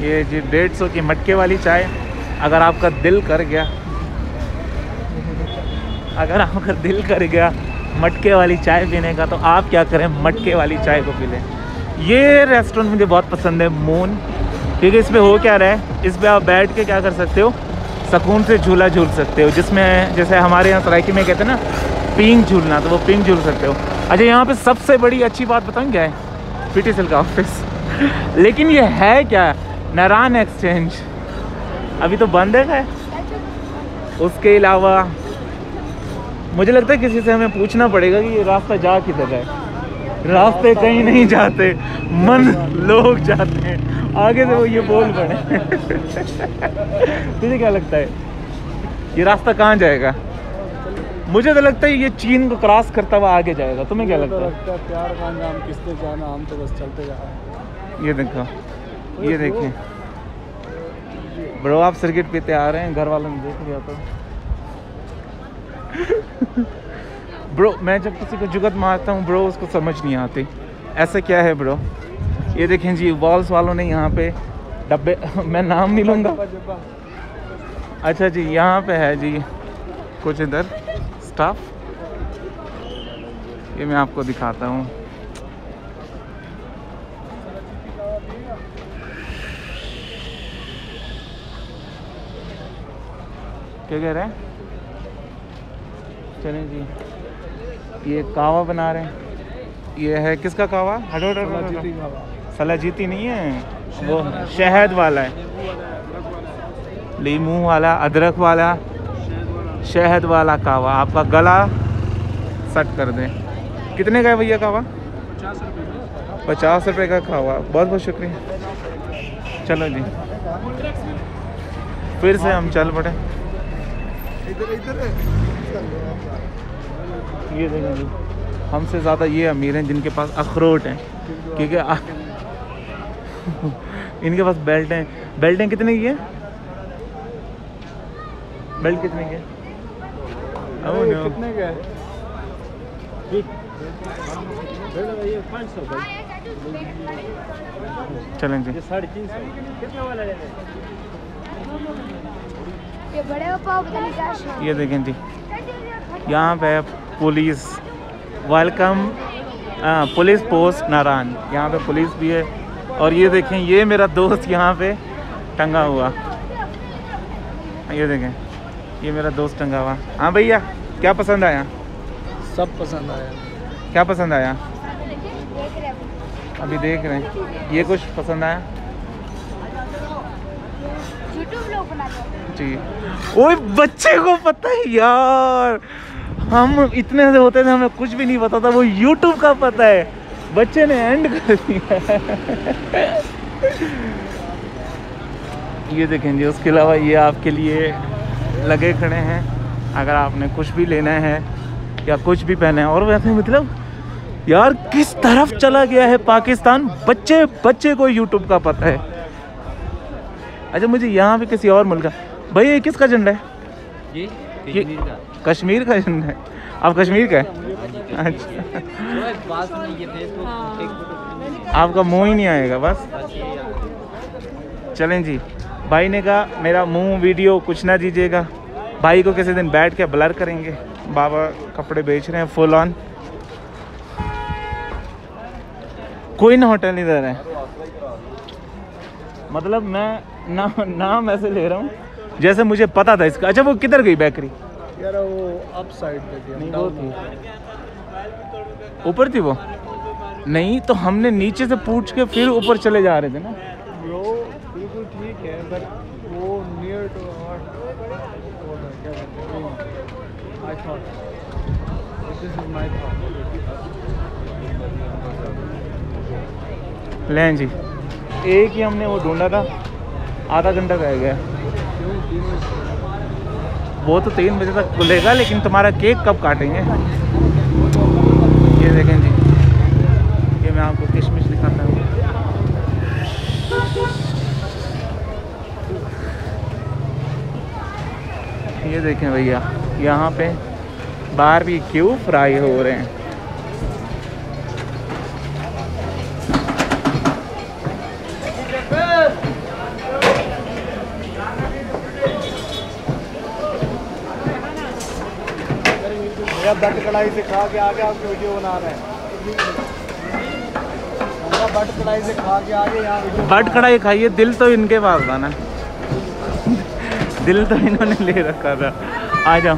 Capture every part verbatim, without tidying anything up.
ये जी डेढ़ सौ की मटके वाली चाय। अगर आपका दिल कर गया अगर आपका दिल कर गया मटके वाली चाय पीने का, तो आप क्या करें, मटके वाली चाय को पी लें। ये रेस्टोरेंट मुझे बहुत पसंद है, मून, क्योंकि इस पर हो क्या रहा है, इस पर आप बैठ के क्या कर सकते हो, सुकून से झूला झूल सकते हो, जिसमें जैसे हमारे यहाँ सराइकी में कहते हैं ना पिंग झूलना, तो वो पिंग झूल सकते हो। अच्छा, यहाँ पे सबसे बड़ी अच्छी बात बताऊँ क्या है, पीटीसीएल का ऑफिस लेकिन ये है क्या, नारायण एक्सचेंज अभी तो बंद है। उसके अलावा मुझे लगता है किसी से हमें पूछना पड़ेगा कि ये रास्ता जा किधर है। रास्ते कहीं नहीं जाते, मन लोग जाते हैं। आगे से वो ये बोल पड़े तुझे क्या लगता है ये रास्ता कहाँ जाएगा? मुझे तो लगता है ये चीन को क्रॉस करता हुआ आगे जाएगा। तुम्हें क्या लगता है? प्यार का नाम किसने जाना, हम तो बस चलते जा रहे हैं। ये देखो, ये देखें ब्रो, आप सिगरेट पीते आ रहे हैं, घर वालों ने देख लिया तो ब्रो मैं जब किसी को जुगत मारता हूँ ब्रो, उसको समझ नहीं आती ऐसा क्या है ब्रो। ये देखें जी, वॉल्स वालों ने यहाँ पे डब्बे मैं नाम नहीं लूँगा। अच्छा जी, यहाँ पे है जी कुछ इधर स्टाफ, ये मैं आपको दिखाता हूँ। क्या कह रहे हैं? चलें जी, ये कावा बना रहे हैं। ये है किसका कावा? हटो हटो, सलाजीती नहीं है, वो शहद वाला है, लीमू वाला, अदरक वाला, शहद वाला कावा। आपका गला सेट कर दें। कितने का है भैया कावा? पचास रुपये का कावा। बहुत बहुत शुक्रिया। चलो जी, फिर से हम चल पड़े। ये देखें जी, हमसे ज़्यादा ये अमीर हैं जिनके पास अखरोट हैं, क्योंकि इनके पास बेल्ट हैं। बेल्टें कितने की है? बेल्ट कितने की है? oh, no. कितने का है? चलें जी, साढ़े तीन सौ कितना वाला लेना है? ये बड़े पाव पता नहीं क्या शान। ये देखें जी, यहाँ पे police welcome, police post Narayan, यहाँ पे पुलिस भी है। और ये देखें, ये मेरा दोस्त यहाँ पे टंगा हुआ, ये देखें, ये मेरा दोस्त टंगा हुआ। हाँ भैया, क्या पसंद आया? सब पसंद आया। क्या पसंद आया? अभी देख रहे हैं। ये कुछ पसंद आया जी? ओए बच्चे को पता है यार, हम इतने से होते थे हमें कुछ भी नहीं पता था, वो यूट्यूब का पता है। बच्चे ने एंड कर दिया ये देखें जी। उसके अलावा ये आपके लिए लगे खड़े हैं, अगर आपने कुछ भी लेना है या कुछ भी पहना है। और वैसे मतलब यार किस तरफ चला गया है पाकिस्तान, बच्चे बच्चे को यूट्यूब का पता है। अच्छा, मुझे यहाँ पे किसी और मुल्क का, भाई ये किसका झंडा है? ये कश्मीर का। कश्मीर का झंडा है? आप कश्मीर का है? अच्छा, आपका मुंह ही नहीं आएगा बस। चलें जी, भाई ने कहा मेरा मुंह वीडियो कुछ ना दीजिएगा, भाई को किसी दिन बैठ के ब्लर करेंगे। बाबा कपड़े बेच रहे हैं फुल ऑन। कोई ना होटल इधर है, मतलब मैं ना नाम ऐसे ले रहा हूँ जैसे मुझे पता था इसका। अच्छा, वो किधर गई बेकरी? यार वो अप साइड पे थी। नहीं, वो थी ऊपर थी वो। नहीं तो हमने नीचे से पूछ के फिर ऊपर चले जा रहे थे ना। ब्रो बिल्कुल ठीक है, बट वो near to I thought this is my thought. लें जी, एक ही हमने वो ढूंढा था, आधा घंटा रह गया। वो तो तीन बजे तक खुलेगा, लेकिन तुम्हारा केक कब काटेंगे? ये देखें जी, ये मैं आपको किशमिश दिखाता हूँ। ये देखें भैया, यहाँ पे बारबेक्यू फ्राई हो रहे हैं। भैया बट कढ़ाई से खा के आगे आपकी वीडियो बना रहे हैं। बट कढ़ाई से खा के आगे यहाँ वीडियो बट कढ़ाई खाइए, दिल तो इनके पास था ना। दिल तो इन्होंने ले रखा था। आ जाओ।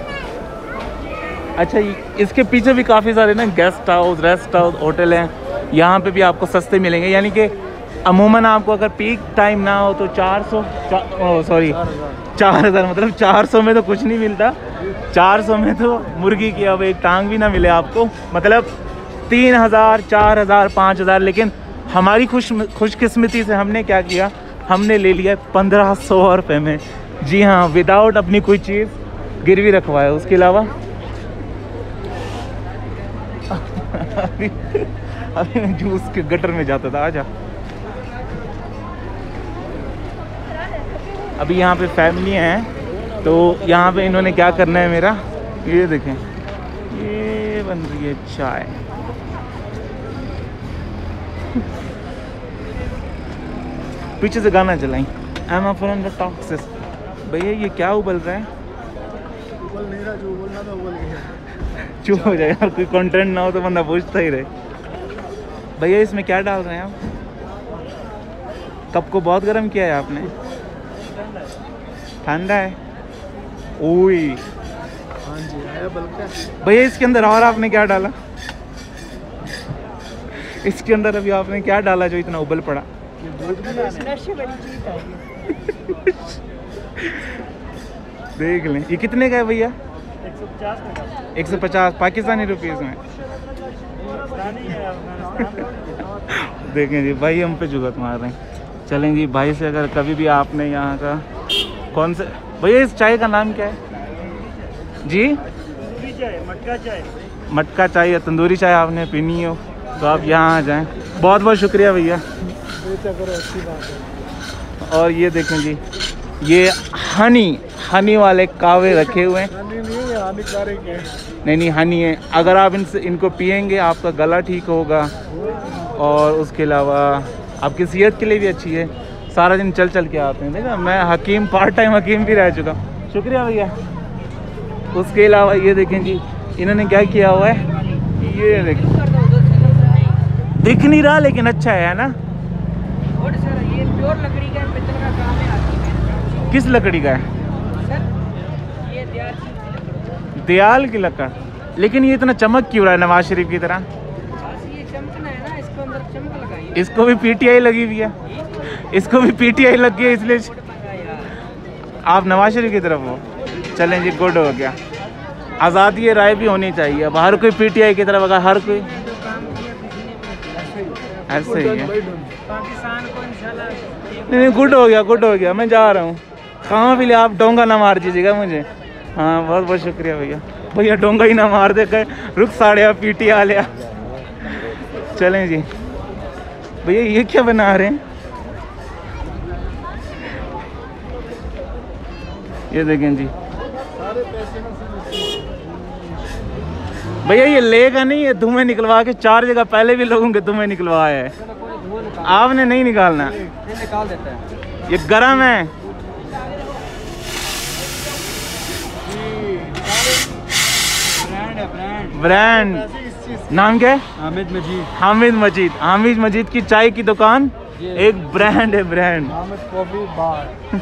अच्छा, इसके पीछे भी काफ़ी सारे ना guest house, rest house, hotel हैं। यहाँ पे भी आपको सस्ते मिलेंगे, यानी कि अमूमन आपको अगर पीक टाइम ना हो तो चार सौ सॉरी चार हज़ार मतलब चार सौ में तो कुछ नहीं मिलता। चार सौ में तो मुर्गी की अब एक टांग भी ना मिले आपको, मतलब तीन हज़ार चार हज़ार पाँच हज़ार। लेकिन हमारी खुश खुशकिस्मती से हमने क्या किया, हमने ले लिया पंद्रह सौ रुपये में। जी हाँ, विदाउट अपनी कोई चीज़ गिरवी रखवाया। उसके अलावा अभी अभी मैं जूस के गटर में जाता था। आजा। अभी यहाँ पे फैमिली हैं, तो यहाँ पे इन्होंने क्या करना है मेरा, ये देखें, ये बन रही है चाय। पीछे से गाना चलाई, I am from the toxics. भैया ये क्या उबल रहा है? उबल नहीं रहा, जो उबलना था उबल गया। चुप हो जाए यार, कोई कंटेंट ना हो तो बंदा पूछता ही रहे। भैया इसमें क्या डाल रहे हैं आप? कप को बहुत गर्म किया है आपने? ठंडा है। ओए हाँ जी, आया बल्कि। भैया इसके अंदर और आपने क्या डाला? इसके अंदर अभी आपने क्या डाला जो इतना उबल पड़ा? देख लें, ये कितने का है भैया? एक सौ पचास पाकिस्तानी रुपीज़ में। देखें जी, भाई हम पे जुगत मार रहे हैं। चलें जी, भाई से अगर कभी भी आपने यहाँ का कौन से भैया, इस चाय का नाम क्या है जी? चाय, मटका चाय। मटका चाय या तंदूरी चाय आपने पीनी हो तो आप यहाँ आ जाएं। बहुत बहुत शुक्रिया भैया। करो, अच्छी बात है। और ये देखें जी, ये हनी हनी वाले कावे रखे हुए हैं। हनी नहीं है, हानिकारक है। नहीं नहीं, हनी है। अगर आप इनसे इनको पियेंगे आपका गला ठीक होगा, और उसके अलावा आपकी सेहत के लिए भी अच्छी है। सारा दिन चल चल के आते हैं। देखा, मैं हकीम, पार्ट टाइम हकीम भी रह चुका। शुक्रिया भैया। उसके अलावा ये देखें जी, इन्होंने क्या किया हुआ है, ये देखें, दिख नहीं रहा लेकिन अच्छा है ना। ये प्योर लकड़ी का पित्तल का काम है। किस लकड़ी का है? सर ये दयाल की लकड़ी। दयाल की लकड़। लेकिन ये इतना चमक क्यों रहा है नवाज शरीफ की तरह? बस ये चमकना है ना, इसको अंदर चमक लगाई। इसको भी पीटीआई लगी हुई है, इसको भी पीटीआई लगी है, इसलिए आप नवाज शरीफ की तरफ हो। चलें जी, गुड हो गया। आज़ादी राय भी होनी चाहिए। अब हर कोई पीटीआई की तरफ, अगर हर कोई ऐसे ही है। पाकिस्तान को इंशाल्लाह। नहीं नहीं, गुड हो गया, गुड हो गया। मैं जा रहा हूँ। कहाँ भी ले, आप डोंगा ना मार दीजिएगा मुझे। हाँ, बहुत बहुत शुक्रिया भैया। भैया डोंगा ही ना मार दे, कहे रुक साढ़े आप पीटी आ लिया। चलें जी भैया, ये क्या बना रहे हैं? ये देखें जी भैया, ये लेगा नहीं, ये धुएं निकलवा के चार जगह पहले भी लोगों के धुएं निकलवाया है। आपने नहीं निकालना, निकाल देता है। ये गरम है। ब्रांड है, ब्रांड। ब्रांड नाम क्या है? हामिद मजीद। हामिद मजीद। हामिद मजीद की चाय की दुकान एक ब्रांड है, brand. Hamid coffee bar.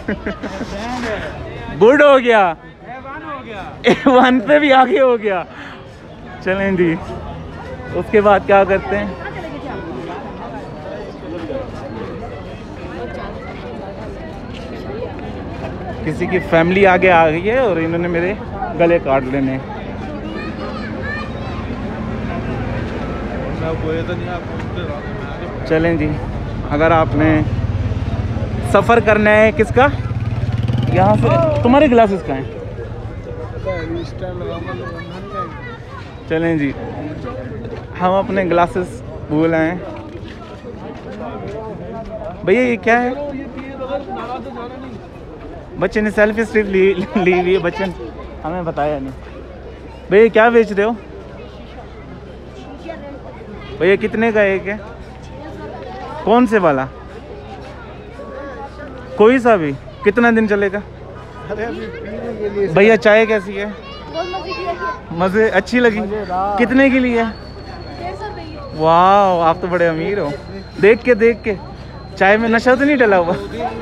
Good हो गया, वन हो गया। ए वन पे भी आगे हो गया। चलें जी, उसके बाद क्या करते हैं? किसी की फैमिली आगे आ गई है और इन्होंने मेरे गले काट लेने। चलें जी, अगर आपने सफ़र करना है किसका, यहाँ से तुम्हारे ग्लासेस का है। चलें जी, हम अपने ग्लासेस भूल आए हैं। भैया ये क्या है? बच्चे ने सेल्फी स्टिक ली ली हुई है, बच्चे ने हमें बताया नहीं। भैया क्या बेच रहे हो? भैया कितने का एक है? कौन से वाला? कोई सा भी? कितना दिन चलेगा? अरे अभी पीने के लिए भैया चाय कैसी है? बहुत मजे किया। मज़े अच्छी लगी? मज़ेदार। कितने की लिए? डेढ़ सौ रुपए की। वाह, आप तो बड़े अमीर हो। देख के देख के चाय में नशा तो नहीं डला हुआ?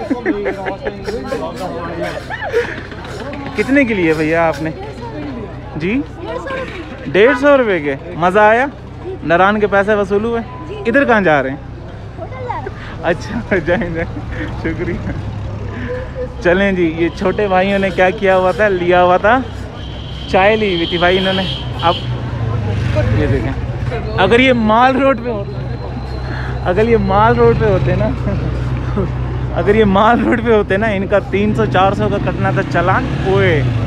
कितने के लिए भैया आपने? जी डेढ़ सौ रुपए। डेढ़ सौ रुपये के। मज़ा आया? नारायण के पैसे वसूल हुए? इधर कहाँ जा रहे हैं? होटल जा रहे हैं। अच्छा, जाएं जाएं, शुक्रिया। चलें जी, ये छोटे भाइयों ने क्या किया हुआ था, लिया हुआ था चाय ली हुई थी भाई इन्होंने। अब ये देखें, अगर ये माल रोड पे होते अगर ये माल रोड पे होते ना अगर ये माल रोड पे होते ना, इनका तीन सौ चार सौ का कटना था चालान। ओए